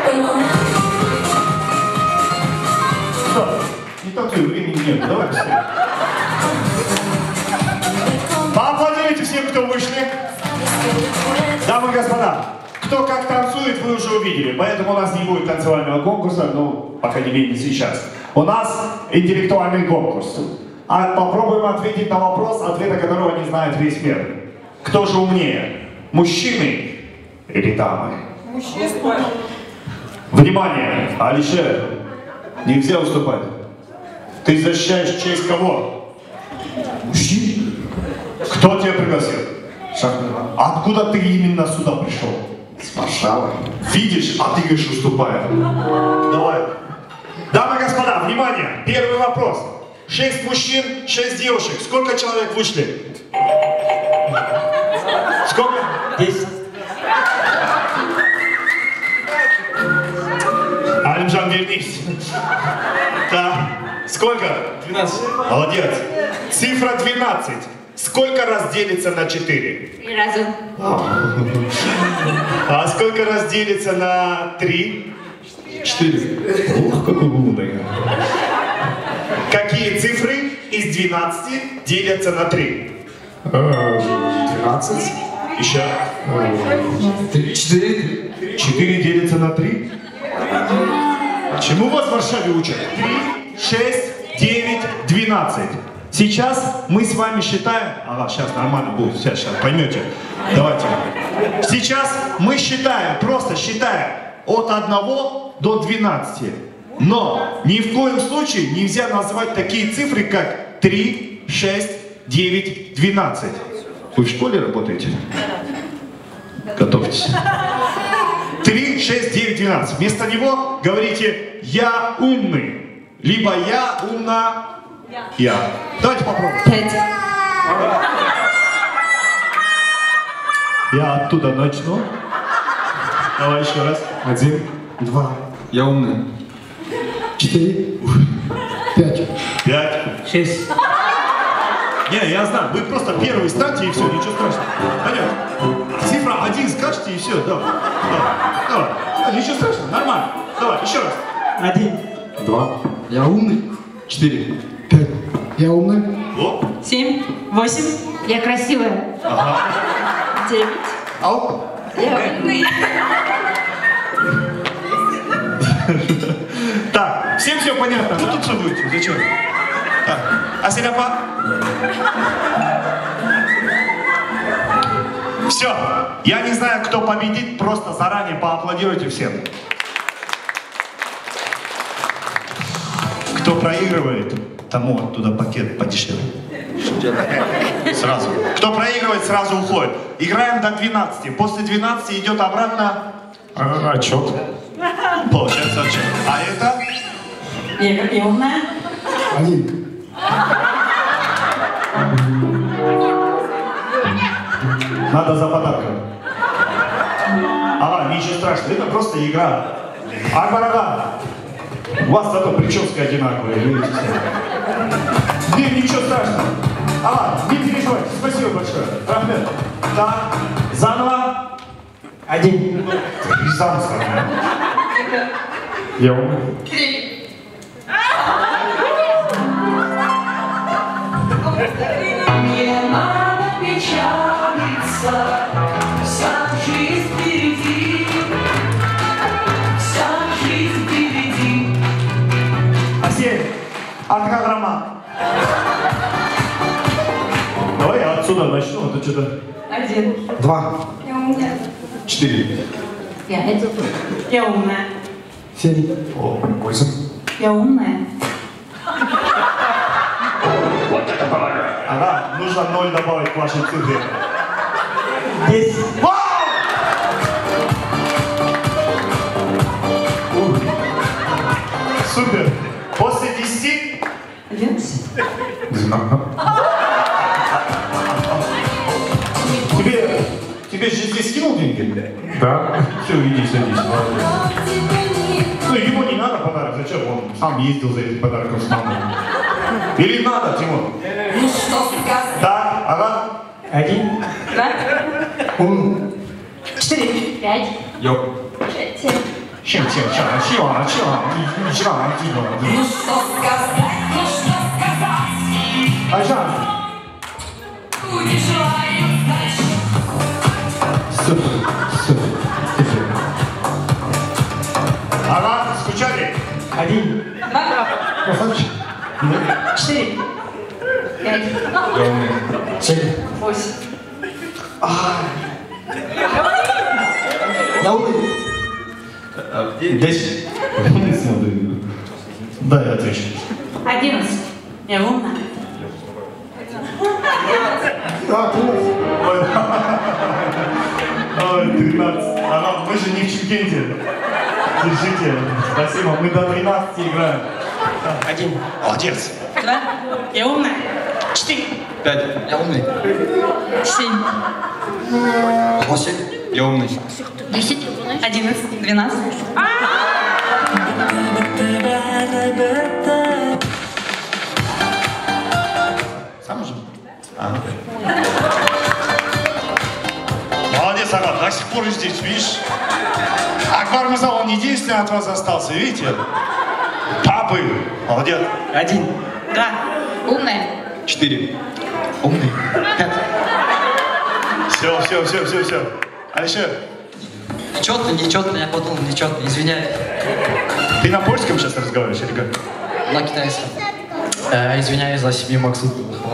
Что? Не танцуй, времени нет. Давай быстрее. Поаплодируйте всем, кто вышли. Дамы и господа, кто как танцует, вы уже увидели. Поэтому у нас не будет танцевального конкурса, ну, по крайней мере, не сейчас. У нас интеллектуальный конкурс. А попробуем ответить на вопрос, ответа которого не знает весь мир. Кто же умнее? Мужчины или дамы? Мужчины. Внимание, Алишер, нельзя уступать. Ты защищаешь честь кого? Мужчин? Кто тебя пригласил? Шахмат. Откуда ты именно сюда пришел? С Варшавы. Видишь, а ты говоришь, уступай. Давай. Дамы и господа, внимание, первый вопрос. 6 мужчин, 6 девушек. Сколько человек вышли? Сколько? 10. Алимжан, вернись. Так. Сколько? 12. Молодец. Цифра 12. Сколько раз делится на 4? 3 раза. А сколько раз делится на 3? 4. Ух, какой умный. Какие цифры из 12 делятся на 3? 12. Еще. 4. 4 делится на 3? Чему вас в Варшаве учат? 3, 6, 9, 12. Сейчас мы с вами считаем... Ага, сейчас нормально будет, сейчас поймете. Давайте. Сейчас мы считаем, просто считаем от 1 до 12. Но ни в коем случае нельзя назвать такие цифры, как 3, 6, 9, 12. Вы в школе работаете? Готовьтесь. 3, 6, 9, 12. Вместо него говорите «я умный», либо «я умна». Я. Давайте попробуем. 5. Я оттуда начну. Давай еще раз. 1. 2. Я умный. 4. 5. 5. 6. Не, я знаю. Вы просто первый станьте и все, ничего страшного. Понятно. Цифра 1 скажете и все. Давай. Давай. Давай. Ничего страшного. Нормально. Давай, еще раз. 1. 2. Я умный. 4. 5. Я умный. О. 7. 8. Я красивая. Ага. 9. Ау. Я умный. Так, всем все понятно. Вы тут что будете? Зачем? Так. Аселяпа. Все. Я не знаю, кто победит, просто заранее поаплодируйте всем. Кто проигрывает, тому оттуда пакет подешевле. Сразу. Кто проигрывает, сразу уходит. Играем до 12. После 12 идет обратно Отчет. Получается отчет. А это? Я умная. 1. Надо за подарком. Ага, ничего страшного, это просто игра. Ага. У вас зато прическа одинаковая, видите? Не, ничего страшного. Ага, не переживайте, спасибо большое. Рахмет. Так, заново. 1. Ты сам сказал. Я умный. 3. Не надо печалиться, вся жизнь впереди, вся жизнь впереди. Асель, программа. Давай я отсюда начну, а то что-то... 1. 2. Я умная. 4. 5. Я умная. 7. 8. Я умная. Ага, нужно 0 добавить к вашей цифре. 10. Вау! Супер! После 10... 11. Тебе же здесь скинул деньги? Да. Все, иди, садись. Ну, ему не надо подарок, зачем? Он сам ездил за этим подарком с мамой. Или надо, Тимур? Ну что сказать? Да, ага. 1. 2. Он. 4. 5. Йоп. 7. Чем, Ну что сказать, ну что сказать? Не желаю знать. Супер, супер. Ага, скучали? 1. 2, Красавчик. 4, 5, 7. 8. Я умный. 10. Да, я отвечу. 11. Я умная. А, 13. Ой, 13. Ага, мы же не в Чимкенте. Держите. Спасибо, мы до 13 играем. 1. Молодец. 2. Я умная. 4, 5. Я умный. 7, 8. Я умный. 10, 11, 12. Сам же? Молодец, Агат, до сих пор здесь, видишь? Акбар Мырза, он единственный от вас остался, видите? Папы, молодец. 1. 2. Умная. 4. Умный. 5. Все. Алишер, Нечетно, нечетно, я подумал, нечетно, извиняюсь. ты на польском сейчас разговариваешь, или как? На китайском. Извиняюсь за семью Максут.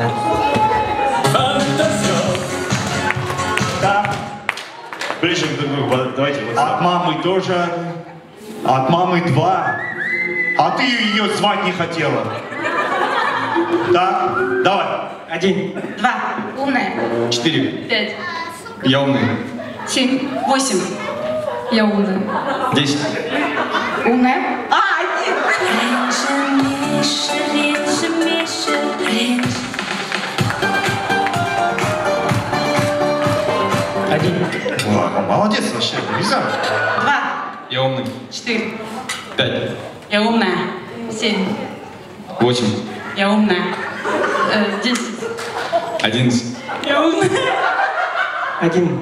Да. Ближе друг к другу, давайте. От мамы тоже. От мамы 2. А ты ее звать не хотела. Да? Давай. 1. 2. Умная. 4. 5, Я умный. 7, 8. Я умная. 10. Умная. 1. О, молодец вообще, Лиза. 2. Я умный. 4. 5. Я умная. 7. 8. Я умная. 10. 11. Я умная. 1.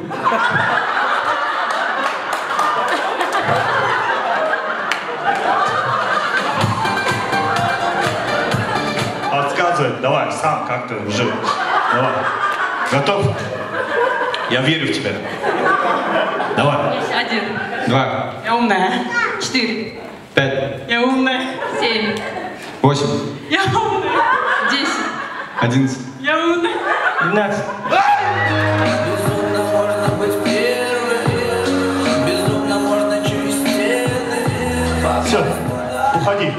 Подсказывай, давай, сам как-то уже. Давай. Готов? Я верю в тебя. Давай. 1. 2. Я умная. 4. 5. Я умная. 7. 8. Я умная. 10. 11. Я умная. 12. Безумно можно быть первым, безумно можно через стены. Все, уходи.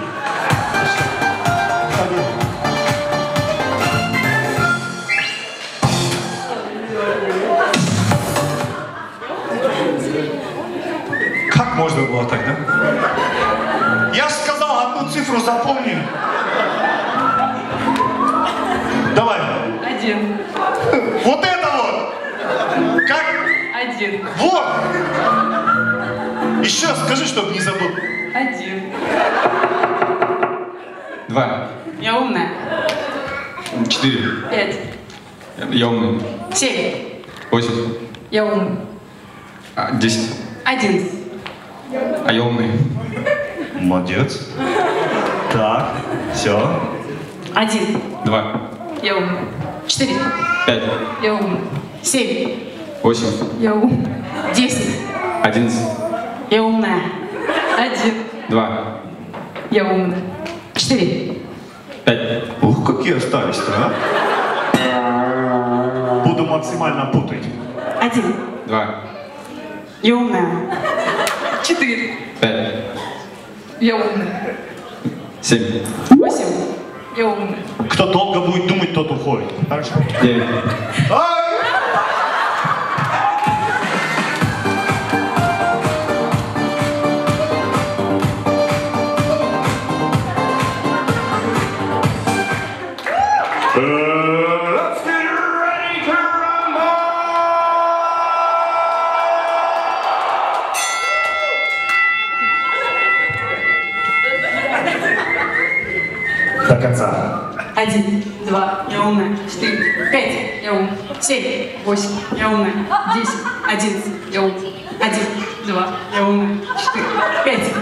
Как можно было так, да? Я же сказал, одну цифру запомни. Давай. 1. Вот это вот. Как? 1. Вот. Еще скажи, чтобы не забыл. 1. 2. Я умная. 4. 5. Я умный. 7. 8. Я умная. 10. 11. А я умный. Молодец. Так, все. 1. 2. Я умная. 4. 5. Я умная. 7. 8. Я умная. 10. 11. Я умная. 1. 2. Я умная. 4. 5. Ух, какие остались-то, а? Буду максимально путать. 1. 2. Я умная. 4. 5. Я умная. 7. 8. Я умная. Кто долго будет думать, тот уходит. Хорошо? 9. Ай! Let's get ready to rumble! До конца. 1. 2. Я умная. 4. 5. Я умная. 7. 8. Я умная. 10. 11. Я умная. 1. 2. Я умная. 4. 5.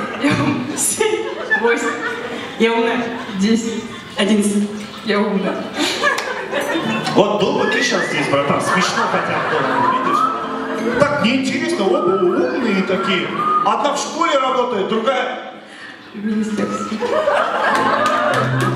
8. Я умная. 10. 11. Я умная. Вот был бы ты сейчас здесь, братан, смешно хотя бы было, видишь? Так неинтересно, оба умные такие. Одна в школе работает, другая... В министерстве.